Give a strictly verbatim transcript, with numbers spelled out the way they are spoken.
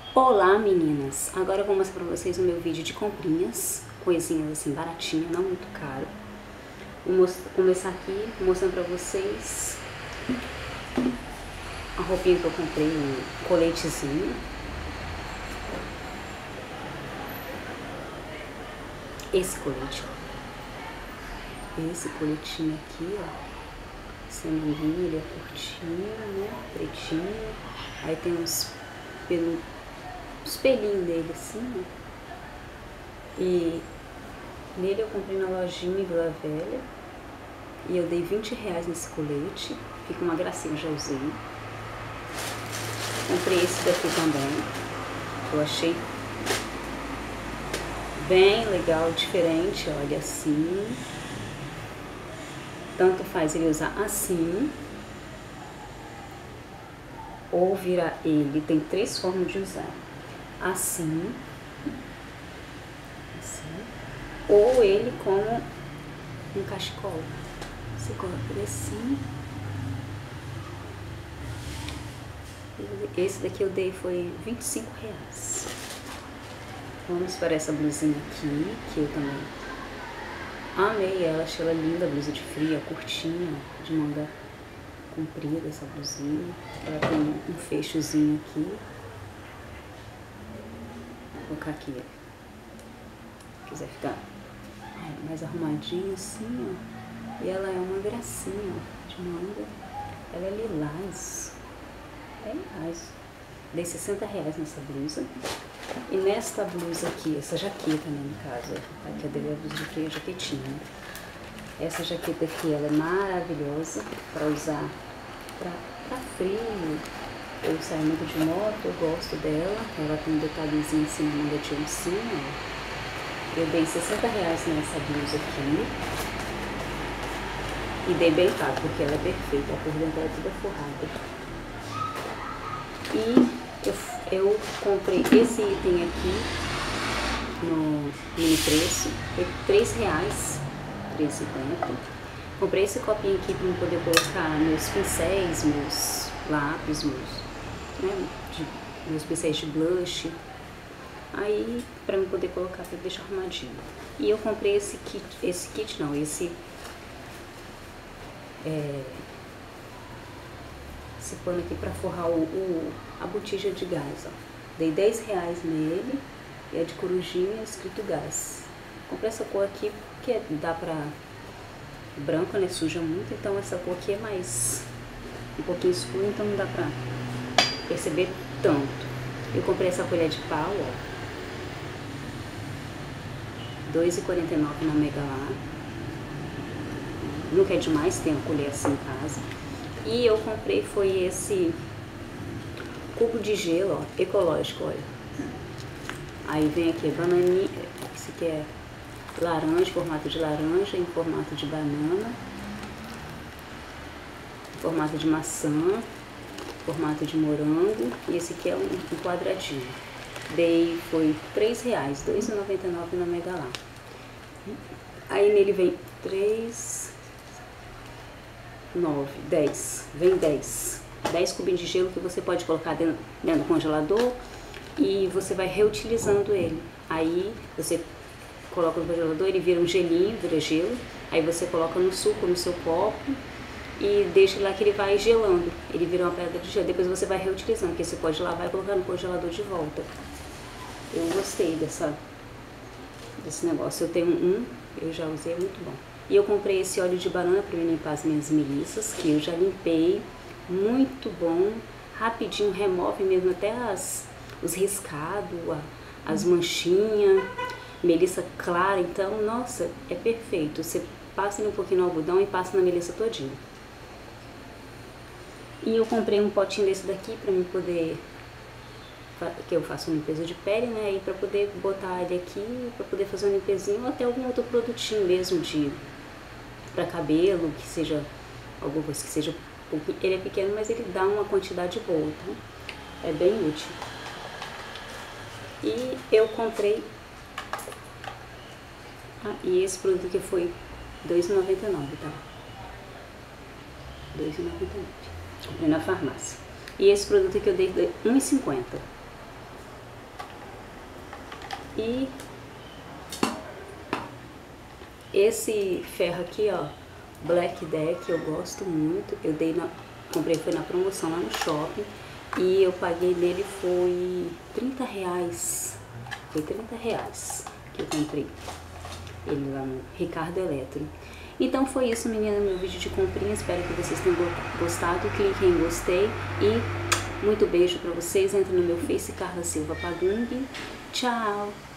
Olá meninas, agora eu vou mostrar pra vocês o meu vídeo de comprinhas, coisinhas assim baratinhas, não muito caro. Vou começar aqui mostrando pra vocês a roupinha que eu comprei, um coletezinho. Esse colete, ó. Esse coletinho aqui, ó. Seminguinho, ele é curtinho, né, pretinho. Aí tem uns pelos os pelinhos dele assim, ó. E nele eu comprei na lojinha em Vila Velha. E eu dei vinte reais nesse colete. Fica uma gracinha, já usei. Comprei esse daqui também. Eu achei bem legal, diferente, olha, assim. Tanto faz ele usar assim, ou virar ele. Tem três formas de usar. Assim, assim, ou ele como um cachecol. Você coloca ele assim. Esse daqui eu dei foi vinte e cinco reais. Vamos para essa blusinha aqui, que eu também amei ela, achei ela linda, blusa de fria, curtinha, de manga comprida essa blusinha. Ela tem um fechozinho aqui. Vou colocar aqui, se quiser ficar mais arrumadinho assim, ó. E ela é uma gracinha, ó, de manga. Ela é lilás, é lilás. Dei sessenta reais nessa blusa. E nesta blusa aqui, essa jaqueta, né, no caso, aqui eu dei a blusa de frio, a jaquetinha. Essa jaqueta aqui, ela é maravilhosa para usar pra, pra frio. Eu saio muito de moto, eu gosto dela. Ela tem um detalhezinho assim na manga de oncinha, ó. Eu dei sessenta reais nessa blusa aqui. E dei bem caro, porque ela é perfeita. Por dentro ela é toda forrada. E eu, eu comprei esse item aqui no mini preço. Foi três reais, três reais e cinquenta. Comprei esse copinho aqui para eu poder colocar meus pincéis, meus lápis, meus... Né, de, meus pincéis de blush, aí pra eu poder colocar, pra deixar arrumadinho. E eu comprei esse kit, esse kit não, esse é, esse pano aqui pra forrar o, o, a botija de gás, ó. Dei dez reais nele, e é de corujinha, escrito gás. Comprei essa cor aqui porque dá pra branca, né, suja muito, então essa cor aqui é mais um pouquinho escura, então não dá pra perceber tanto. Eu comprei essa colher de pau, ó, dois reais e quarenta e nove centavos na Mega lá. Não quer demais, tem a colher assim em casa. E eu comprei foi esse cubo de gelo, ó, ecológico, olha. Aí vem aqui bananinha, esse aqui é laranja, formato de laranja, em formato de banana, formato de maçã, formato de morango, e esse aqui é um, um quadradinho. Dei, foi três reais, dois reais e noventa e nove centavos na Mega lá. Aí nele vem três, nove, dez, vem dez. dez cubinhos de gelo que você pode colocar dentro, dentro do congelador e você vai reutilizando ele. Aí você coloca no congelador, ele vira um gelinho, vira gelo, aí você coloca no suco, no seu copo, e deixa lá que ele vai gelando, ele vira uma pedra de gelo, depois você vai reutilizando, que você pode lavar e colocar no congelador de volta. Eu gostei dessa, desse negócio, eu tenho um, eu já usei, é muito bom. E eu comprei esse óleo de banana para limpar as minhas melissas, que eu já limpei, muito bom, rapidinho, remove mesmo até as, os riscados, as manchinhas, melissa clara, então, nossa, é perfeito. Você passa um pouquinho no algodão e passa na melissa todinha. E eu comprei um potinho desse daqui pra mim poder, que eu faço uma limpeza de pele, né, e pra poder botar ele aqui, pra poder fazer uma limpezinha, ou até algum outro produtinho mesmo de, pra cabelo, que seja, alguma coisa que seja, ele é pequeno, mas ele dá uma quantidade boa, tá? É bem útil. E eu comprei, ah, e esse produto aqui foi dois reais e noventa e nove centavos, tá? dois reais e noventa e nove centavos. Comprei na farmácia. E esse produto aqui eu dei um real e cinquenta centavos. E esse ferro aqui, ó, Black Deck, eu gosto muito. Eu dei na, comprei, foi na promoção lá no shopping. E eu paguei nele, foi trinta reais. Foi trinta reais que eu comprei ele lá no Ricardo Eletro. Então foi isso, menina, meu vídeo de comprinha. Espero que vocês tenham gostado. Clique em gostei e muito beijo pra vocês. Entre no meu Face, Carla Silva Pagung. Tchau!